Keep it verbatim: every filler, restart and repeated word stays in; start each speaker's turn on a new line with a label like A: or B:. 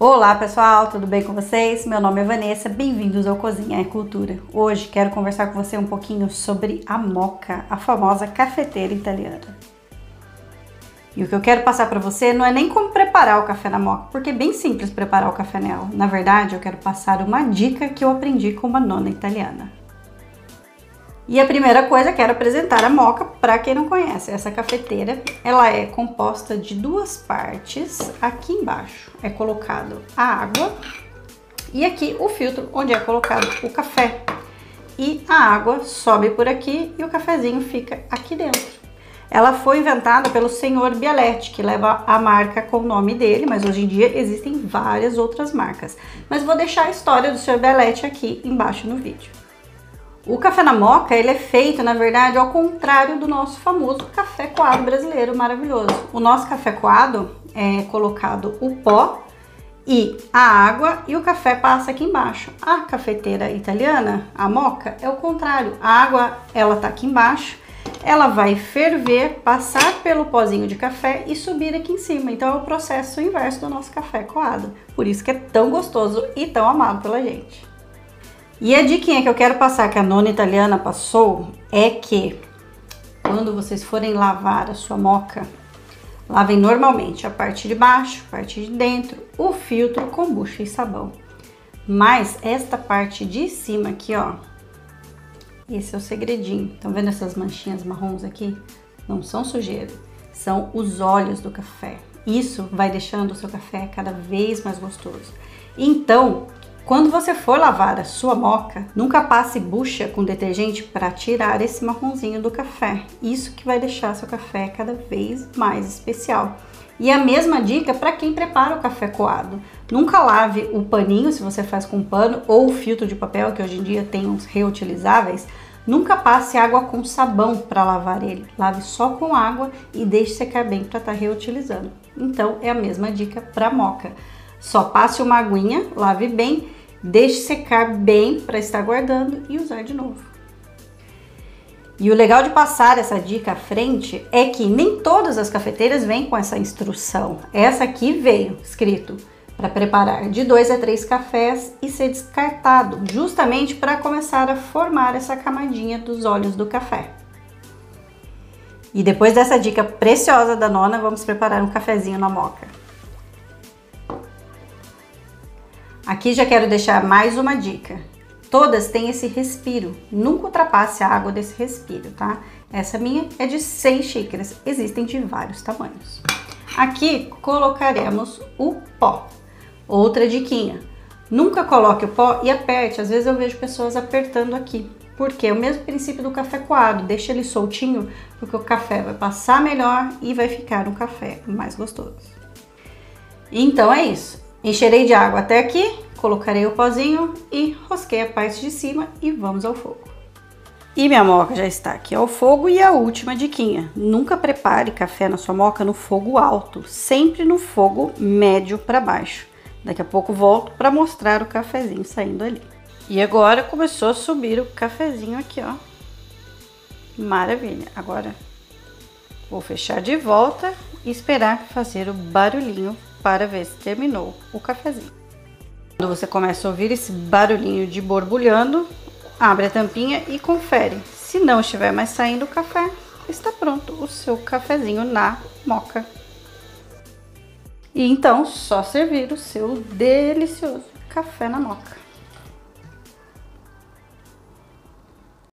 A: Olá pessoal, tudo bem com vocês? Meu nome é Vanessa, bem-vindos ao Cozinha e Cultura. Hoje quero conversar com você um pouquinho sobre a moka, a famosa cafeteira italiana. E o que eu quero passar para você não é nem como preparar o café na moka, porque é bem simples preparar o café nela. Na verdade, eu quero passar uma dica que eu aprendi com uma nona italiana. E a primeira coisa, quero apresentar a moka para quem não conhece. Essa cafeteira, ela é composta de duas partes. Aqui embaixo é colocado a água e aqui o filtro onde é colocado o café. E a água sobe por aqui e o cafezinho fica aqui dentro. Ela foi inventada pelo senhor Bialetti, que leva a marca com o nome dele, mas hoje em dia existem várias outras marcas. Mas vou deixar a história do senhor Bialetti aqui embaixo no vídeo. O café na moka, ele é feito, na verdade, ao contrário do nosso famoso café coado brasileiro maravilhoso. O nosso café coado é colocado o pó e a água e o café passa aqui embaixo. A cafeteira italiana, a moka, é o contrário. A água, ela tá aqui embaixo, ela vai ferver, passar pelo pozinho de café e subir aqui em cima. Então é o processo inverso do nosso café coado. Por isso que é tão gostoso e tão amado pela gente. E a diquinha que eu quero passar, que a nona italiana passou, é que quando vocês forem lavar a sua moka, lavem normalmente a parte de baixo, a parte de dentro, o filtro com bucha e sabão. Mas esta parte de cima aqui, ó, esse é o segredinho. Estão vendo essas manchinhas marrons aqui? Não são sujeira, são os óleos do café. Isso vai deixando o seu café cada vez mais gostoso. Então, quando você for lavar a sua moka, nunca passe bucha com detergente para tirar esse marronzinho do café. Isso que vai deixar seu café cada vez mais especial. E a mesma dica para quem prepara o café coado. Nunca lave o paninho, se você faz com pano, ou o filtro de papel, que hoje em dia tem uns reutilizáveis. Nunca passe água com sabão para lavar ele. Lave só com água e deixe secar bem para estar reutilizando. Então é a mesma dica para a moka. Só passe uma aguinha, lave bem, deixe secar bem para estar guardando e usar de novo. E o legal de passar essa dica à frente é que nem todas as cafeteiras vêm com essa instrução. Essa aqui veio escrito para preparar de dois a três cafés e ser descartado, justamente para começar a formar essa camadinha dos óleos do café. E depois dessa dica preciosa da nona, vamos preparar um cafezinho na moka. Aqui já quero deixar mais uma dica. Todas têm esse respiro. Nunca ultrapasse a água desse respiro, tá? Essa minha é de seis xícaras. Existem de vários tamanhos. Aqui colocaremos o pó. Outra diquinha. Nunca coloque o pó e aperte. Às vezes eu vejo pessoas apertando aqui. Porque é o mesmo princípio do café coado. Deixa ele soltinho, porque o café vai passar melhor e vai ficar um café mais gostoso. Então é isso. Encherei de água até aqui, colocarei o pozinho e rosquei a parte de cima e vamos ao fogo. E minha moka já está aqui ao fogo e a última diquinha. Nunca prepare café na sua moka no fogo alto, sempre no fogo médio para baixo. Daqui a pouco volto para mostrar o cafezinho saindo ali. E agora começou a subir o cafezinho aqui, ó. Maravilha. Agora vou fechar de volta e esperar fazer o barulhinho para ver se terminou o cafezinho. Quando você começa a ouvir esse barulhinho de borbulhando, abre a tampinha e confere. Se não estiver mais saindo o café, está pronto o seu cafezinho na moka. E então, só servir o seu delicioso café na moka.